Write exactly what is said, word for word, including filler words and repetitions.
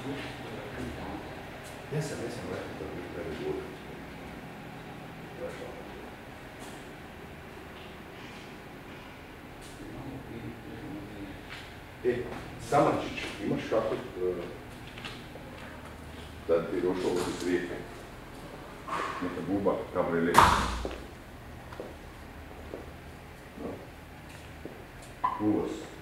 Jesam, jesam, rekao da bi tebe bude. E, Samarčić, imaš kako da ti je došlo ovdje iz Rijeke? Neka buba, kabriolet. Uvoz.